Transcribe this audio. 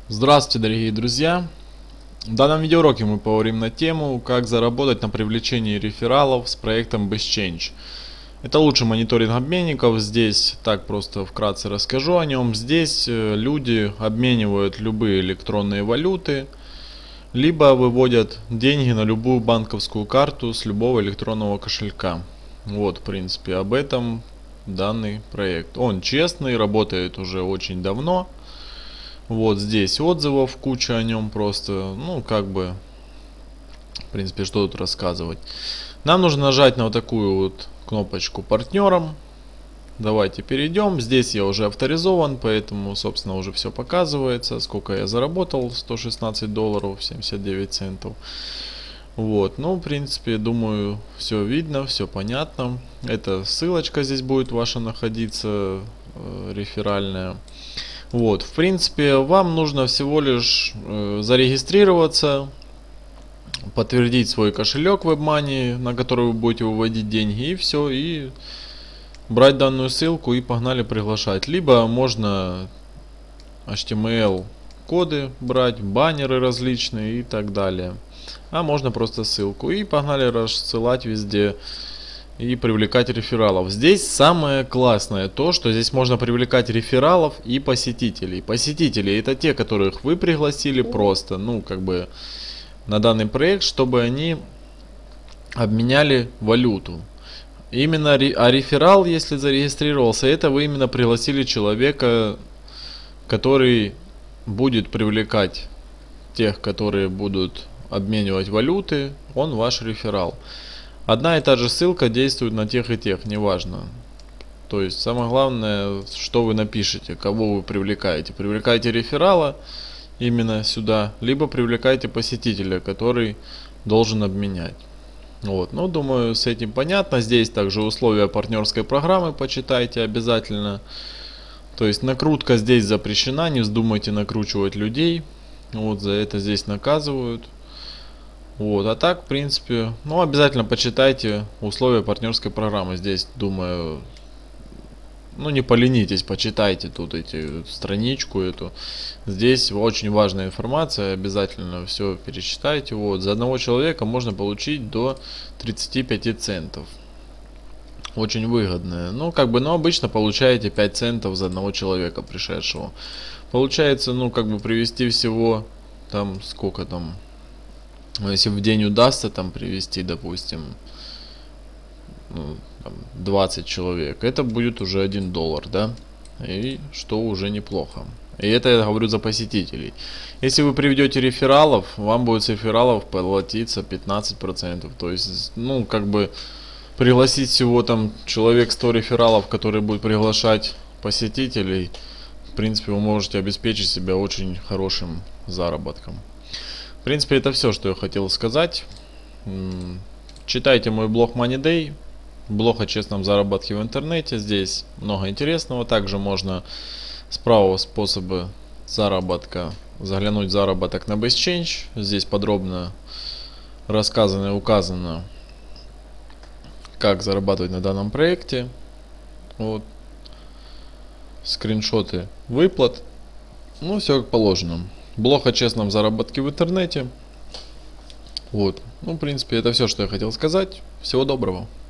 Здравствуйте, дорогие друзья! В данном видеоуроке мы поговорим на тему, как заработать на привлечении рефералов с проектом BestChange. Это лучший мониторинг обменников. Здесь так просто вкратце расскажу о нем. Здесь люди обменивают любые электронные валюты, либо выводят деньги на любую банковскую карту с любого электронного кошелька. Вот, в принципе, об этом данный проект. Он честный, работает уже очень давно. Вот здесь отзывов куча о нем просто, ну как бы, в принципе, что тут рассказывать. Нам нужно нажать на вот такую вот кнопочку партнерам. Давайте перейдем. Здесь я уже авторизован, поэтому, собственно, уже все показывается. Сколько я заработал? $116 79 центов. Вот, ну, в принципе, думаю, все видно, все понятно. Эта ссылочка здесь будет ваша находиться, реферальная. Вот, в принципе, вам нужно всего лишь зарегистрироваться, подтвердить свой кошелек WebMoney, на который вы будете выводить деньги, и все, и брать данную ссылку и погнали приглашать. Либо можно HTML коды брать, баннеры различные и так далее. А можно просто ссылку и погнали рассылать везде и привлекать рефералов. Здесь самое классное то, что здесь можно привлекать рефералов и посетителей. Посетители — это те, которых вы пригласили просто, ну, как бы, на данный проект, чтобы они обменяли валюту. Именно, а реферал, если зарегистрировался, это вы именно пригласили человека, который будет привлекать тех, которые будут обменивать валюты, он ваш реферал. Одна и та же ссылка действует на тех и тех, неважно. То есть самое главное, что вы напишете, кого вы привлекаете. Привлекаете реферала именно сюда, либо привлекаете посетителя, который должен обменять. Вот, ну, думаю, с этим понятно. Здесь также условия партнерской программы почитайте обязательно. То есть накрутка здесь запрещена, не вздумайте накручивать людей. Вот, за это здесь наказывают. Вот, а так, в принципе, ну, обязательно почитайте условия партнерской программы. Здесь, думаю, ну, не поленитесь, почитайте тут страничку эту. Здесь очень важная информация, обязательно все перечитайте. Вот, за одного человека можно получить до 35 центов. Очень выгодная. Ну, как бы, ну, обычно получаете 5 центов за одного человека пришедшего. Получается, ну, как бы, привести всего, там, сколько там... Если в день удастся там привести, допустим, ну, там 20 человек, это будет уже $1, да? И что уже неплохо. И это я говорю за посетителей. Если вы приведете рефералов, вам будет с рефералов платиться 15%. То есть, ну, как бы, пригласить всего там человек 100 рефералов, которые будут приглашать посетителей, в принципе, вы можете обеспечить себя очень хорошим заработком. В принципе, это все, что я хотел сказать. Читайте мой блог Money Day, блог о честном заработке в интернете. Здесь много интересного. Также можно с правого способа заработка заглянуть в заработок на BestChange. Здесь подробно рассказано и указано, как зарабатывать на данном проекте. Вот. Скриншоты выплат. Ну, все как положено. Блог о честном заработке в интернете. Вот. Ну, в принципе, это все, что я хотел сказать. Всего доброго.